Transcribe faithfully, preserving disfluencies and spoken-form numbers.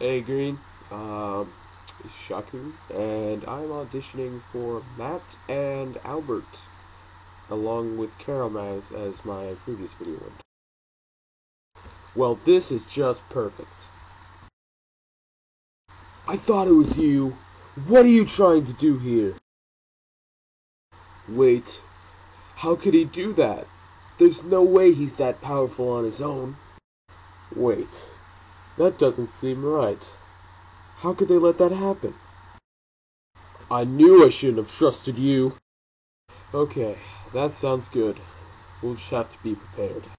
Hey Green, um, Shaku, and I'm auditioning for Matt and Albert, along with Karamaz as my previous video went. Well, this is just perfect. I thought it was you. What are you trying to do here? Wait, how could he do that? There's no way he's that powerful on his own. Wait, that doesn't seem right. How could they let that happen? I knew I shouldn't have trusted you. Okay, that sounds good. We'll just have to be prepared.